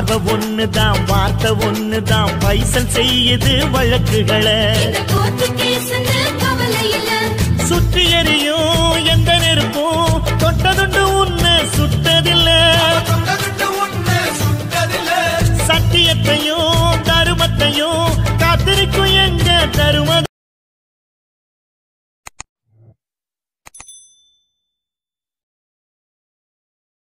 பார்வை ஒண்ணுதான் வார்த்தை ஒண்ணுதான் பைசல் செய்யுது வழக்குகளை. இந்த கோர்ட்டு கேஸ்னு